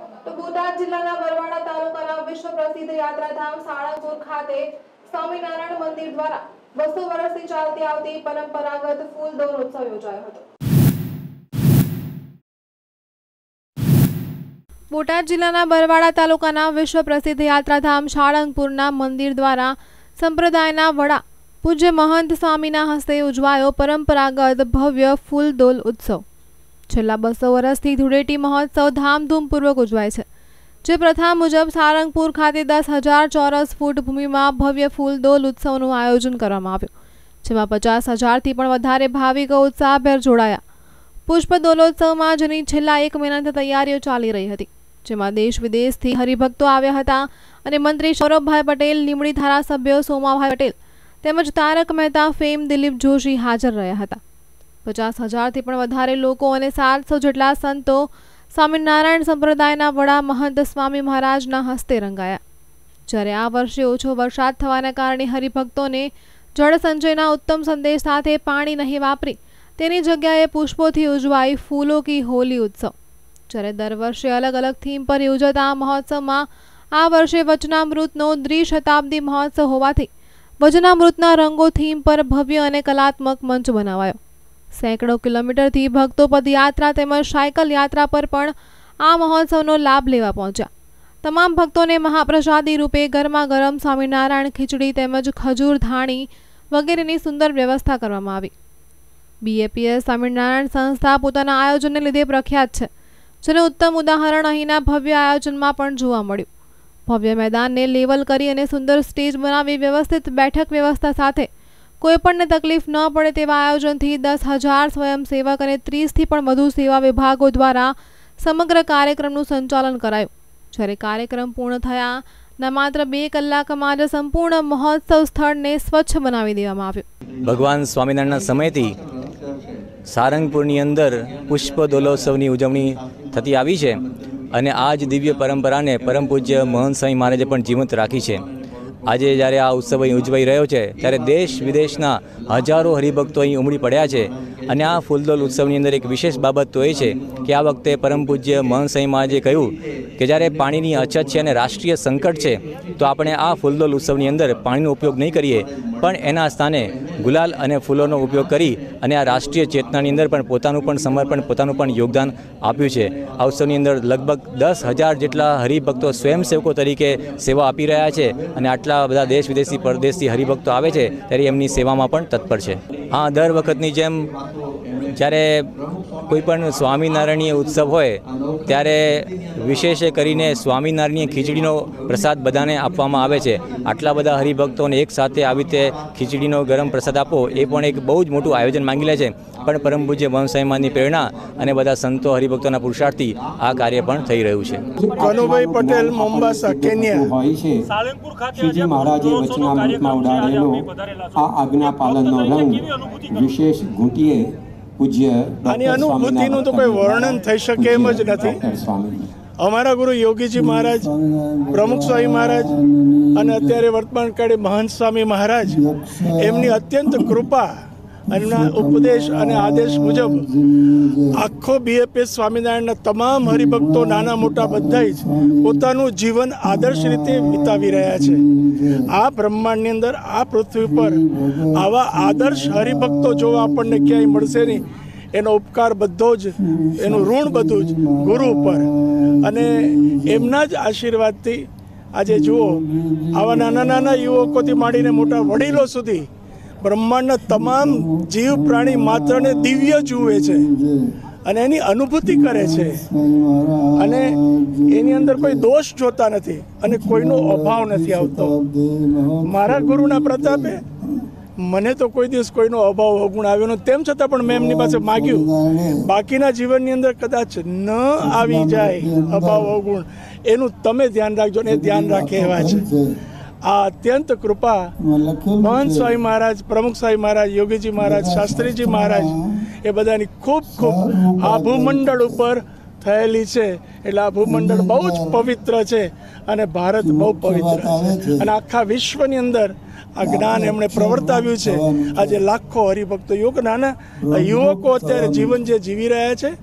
તો બોટાદ જિલ્લાના બરવાડા તાલુકાના વિશ્વ પ્રસિદ્ધ યાત્રાધામ સાળંગપુર ખાતે સ્વામિનારાયણ મંદિર દ્વારા 200 વર્ષથી ચાલતી આવતી પરંપરાગત ફૂલદોન ઉત્સવ યોજાયો હતો। બોટાદ જિલ્લાના બરવાડા તાલુકાના વિશ્વ પ્રસિદ્ધ યાત્રાધામ સાળંગપુરના મંદિર દ્વારા સંપ્રદાયના વડા પૂજ્ય મહંત સ્વામીના હસ્તે ઉજવાયો પરંપરાગત ભવ્ય ફૂલદોલ ઉત્સવ। છેલ્લા 200 વર્ષથી ધૂળેટી મહોત્સવ ધામધૂમપૂર્વક ઉજવાય છે, જે પ્રથા મુજબ સાળંગપુર ખાતે 10,000 ચોરસ ફૂટ ભૂમિમાં ભવ્ય ફૂલદોલ ઉત્સવનું આયોજન કરવામાં આવ્યું, જેમાં 50,000થી પણ વધારે ભાવિકો ઉત્સાહભેર જોડાયા। પુષ્પદોલોત્સવમાં જેની છેલ્લા 1 મહિનાથી તૈયારીઓ ચાલી રહી હતી, જેમાં દેશ વિદેશથી હરિભક્તો આવ્યા હતા અને મંત્રી સૌરભભાઈ પટેલ, લીંબડી ધારાસભ્ય સોમાભાઈ પટેલ તેમજ તારક મહેતા ફેમ દિલીપ જોશી હાજર રહ્યા હતા। 50,000થી પણ વધારે લોકો અને 700 જેટલા સંતો સ્વામિનારાયણ સંપ્રદાયના વડા મહંત સ્વામી મહારાજના હસ્તે રંગાયા। જ્યારે આ વર્ષે ઓછો વરસાદ થવાના કારણે હરિભક્તોને જળ સંચયના ઉત્તમ સંદેશ સાથે પાણી નહીં વાપરી તેની જગ્યાએ પુષ્પોથી ઉજવાઈ ફૂલો કી હોલી ઉત્સવ। જ્યારે દર વર્ષે અલગ અલગ થીમ પર યોજાતા આ મહોત્સવમાં આ વર્ષે વચનામૃતનો દ્વિશતાબ્દી મહોત્સવ હોવાથી વચનામૃતના રંગો થીમ પર ભવ્ય અને કલાત્મક મંચ બનાવાયો। સેંકડો કિલોમીટરથી ભક્તો પદયાત્રા તેમજ સાયકલ યાત્રા પર પણ આ મહોત્સવનો લાભ લેવા પહોંચ્યા। તમામ ભક્તોને મહાપ્રસાદી રૂપે ગરમા ગરમ સ્વામિનારાયણ ખીચડી તેમજ ખજૂર ધાણી વગેરેની સુંદર વ્યવસ્થા કરવામાં આવી। BAPS સ્વામિનારાયણ સંસ્થા પોતાના આયોજનને લીધે પ્રખ્યાત છે, જેનું ઉત્તમ ઉદાહરણ અહીંના ભવ્ય આયોજનમાં પણ જોવા મળ્યું। ભવ્ય મેદાનને લેવલ કરી અને સુંદર સ્ટેજ બનાવી વ્યવસ્થિત બેઠક વ્યવસ્થા સાથે કોઈપણને તકલીફ ન પડે તેવા આયોજનથી 10,000 સ્વયંસેવક અને 30થી પણ વધુ સેવા વિભાગો દ્વારા સમગ્ર કાર્યક્રમનું સંચાલન કરાયું। જ્યારે કાર્યક્રમ પૂર્ણ થયાના માત્ર 2 કલાકમાં જ સંપૂર્ણ મહોત્સવ સ્થળને સ્વચ્છ બનાવી દેવામાં આવ્યું। ભગવાન સ્વામિનારાયણના સમયથી સારંગપુરની અંદર પુષ્પદોલોત્સવની ઉજવણી થતી આવી છે અને આ જ દિવ્ય પરંપરાને પરમ પૂજ્ય મહંત સ્વામી મહારાજે પણ જીવંત રાખી છે। આજે જ્યારે આ ઉત્સવ અહીં ઉજવાઈ રહ્યો છે ત્યારે દેશ વિદેશના હજારો હરિભક્તો અહીં ઉમટી પડ્યા છે અને આ ફૂલદોલ ઉત્સવની અંદર એક વિશેષ બાબત તો એ છે કે આ વખતે પરમ પૂજ્ય મહંત સ્વામી મહારાજે કહ્યું કે જ્યારે પાણીની અછત છે અને રાષ્ટ્રીય સંકટ છે તો આપણે આ ફૂલદોલ ઉત્સવની અંદર પાણીનો ઉપયોગ નહીં કરીએ, પણ એના સ્થાને ગુલાલ અને ફૂલોનો ઉપયોગ કરી અને આ રાષ્ટ્રીય ચેતનાની અંદર પણ પોતાનું પણ સમર્પણ, પોતાનું પણ યોગદાન આપ્યું છે। આ ઉત્સવની અંદર લગભગ 10,000 જેટલા હરિભક્તો સ્વયંસેવકો તરીકે સેવા આપી રહ્યા છે અને આટલા બધા દેશ વિદેશી પરદેશથી હરિભક્તો આવે છે ત્યારે એમની સેવામાં પણ તત્પર છે। હા, દર વખતની જેમ જ્યારે કોઈ પણ સ્વામિનારાયણીય ઉત્સવ હોય ત્યારે વિશેષ કરીને સ્વામિનારાયણીય ખીચડીનો પ્રસાદ બધાને આપવામાં આવે છે। આટલા બધા હરિભક્તોને એક સાથે આવી રીતે ખીચડીનો ગરમ પ્રસાદ આપવો એ પણ એક બહુ જ મોટું આયોજન માંગી લે છે, પણ પરમ પૂજ્ય મહંત સ્વામી મહારાજની પ્રેરણા અને બધા સંતો હરિભક્તોના પુરુષાર્થથી આ કાર્ય પણ થઈ રહ્યું છે। Kanubhai Patel, Mombasa, Kenya. શ્રીજી મહારાજે વચનામૃતમાં ઉડાડેલો આ આજ્ઞા પાલનનો રંગ વિશેષ ઘૂંટીએ પૂજ્ય આની અનુભૂતિનું તો કોઈ વર્ણન થઈ શકે એમ જ નથી। અમારા ગુરુ યોગીજી મહારાજ, પ્રમુખ સ્વામી મહારાજ અને અત્યારે વર્તમાન કાળે મહંત સ્વામી મહારાજ, એમની અત્યંત કૃપા, એમના ઉપદેશ અને આદેશ મુજબ આખો BAPS સ્વામિનારાયણના તમામ હરિભક્તો નાના મોટા બધા જ પોતાનું જીવન આદર્શ રીતે વિતાવી રહ્યા છે। આ બ્રહ્માંડની અંદર, આ પૃથ્વી પર આવા આદર્શ હરિભક્તો જોવા આપણને ક્યાંય મળશે નહીં। એનો ઉપકાર બધો જ, એનું ઋણ બધું જ ગુરુ ઉપર અને એમના જ આશીર્વાદથી આજે જુઓ આવા નાના નાના યુવકોથી માંડીને મોટા વડીલો સુધી બ્રહ્માંડના તમામ જીવ પ્રાણી માત્રને દિવ્ય જુએ છે અને એની અનુભૂતિ કરે છે અને એની અંદર કોઈ દોષ જોતા નથી અને કોઈનો અભાવ નથી આવતો। મારા ગુરુના પ્રતાપે મને તો કોઈ દિવસ કોઈનો અભાવ અવગુણ આવ્યો નથી, તેમ છતાં પણ મેં એમની પાસે માગ્યું બાકીના જીવનની અંદર કદાચ ન આવી જાય અભાવ અવગુણ, એનું તમે ધ્યાન રાખજો ને એ ધ્યાન રાખે એવા છે। આ અત્યંત કૃપા મહંત સ્વામી મહારાજ, પ્રમુખ સ્વામી મહારાજ, યોગીજી મહારાજ, શાસ્ત્રીજી મહારાજ એ બધાની ખૂબ ખૂબ આ ભૂમંડળ ઉપર થયેલી છે। એટલે આ ભૂમંડળ બહુ જ પવિત્ર છે અને ભારત બહુ પવિત્ર છે અને આખા વિશ્વની અંદર આ જ્ઞાન એમણે પ્રવર્તાવ્યું છે। આજે લાખો હરિભક્તો નાના યુવકો અત્યારે જીવન જે જીવી રહ્યા છે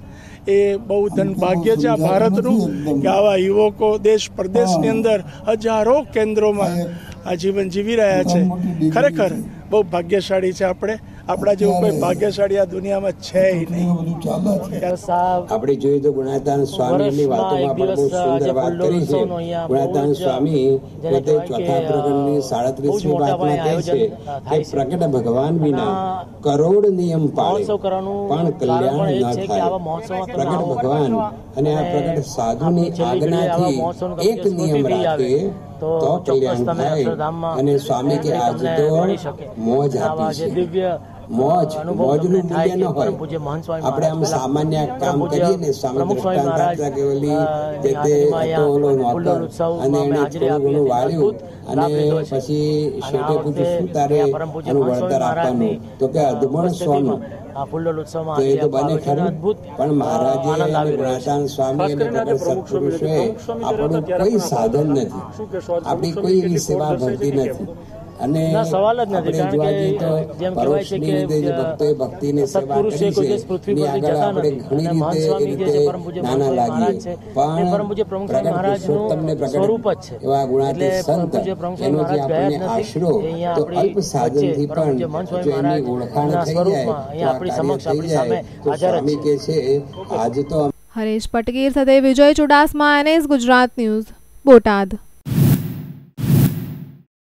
એ બહુ ધનભાગ્ય છે આ ભારતનું કે આવા યુવકો દેશ પ્રદેશની અંદર હજારો કેન્દ્રોમાં આ જીવન જીવી રહ્યા છે. ખરેખર બહુ ભાગ્યશાળી છે આપણે. આપણા જેવું કોઈ ભાગ્યશાળી આ દુનિયામાં છે નહીં. આપણે જોઈએ તો ગુણાતાન સ્વામીની વાતોમાં પણ બહુ સુંદર વાત કરી છે. ગુણાતાન સ્વામી પોતે ચોથા પ્રકરણની 37મી વાતમાં કહે છે કે પ્રગટ ભગવાન વિના કરોડ નિયમ પાળે પણ કલ્યાણ ન થાય. પ્રગટ ભગવાન અને આ પ્રગટ સાધુની આજ્ઞાથી એક નિયમ રાખે તો કલ્યાણ થાય. અને સ્વામી કે આજ તો મોજ આપી છે. મોજનું મૂલ્ય ન હોય. આપણે આમ સામાન્ય કામ કરીએ ને, સ્વામી દ્રષ્ટાંત આપતા કે ઓલી જે તે હતો ઓલો નોતર અને એને થોડું ઘણું વાળ્યું અને પછી શેઠે પૂછ્યું શું તારે એનું વળતર આપવાનું, તો કે અધમણ સોનું. તો એ તો બને ખરું, પણ મહારાજે અને ગુણાતાન સ્વામી અને પ્રગટ સત્પુરુષોએ આપણું કોઈ સાધન નથી, આપણી કોઈ એવી સેવા ભક્તિ નથી. અને આપણે જોવા જઈએ તો પરોક્ષની રીતે જે ભક્તોએ ભક્તિની સેવા કરી છે એની આગળ આપણે ઘણી રીતે નાના લાગીએ, પણ પ્રગટ પુરુષોત્તમને પ્રગટ એવા ગુણાતીત સંત એનો જે આપણને આશરો તો અલ્પ સાધનથી પણ જો એની ઓળખાણ થઈ જાય તો આ કાર્ય થઈ જાય. તો સ્વામી કે છે આજ તો. હરેશ પટગીર સાથે વિજય ચુડાસમા, NS ગુજરાત ન્યૂઝ, બોટાદ.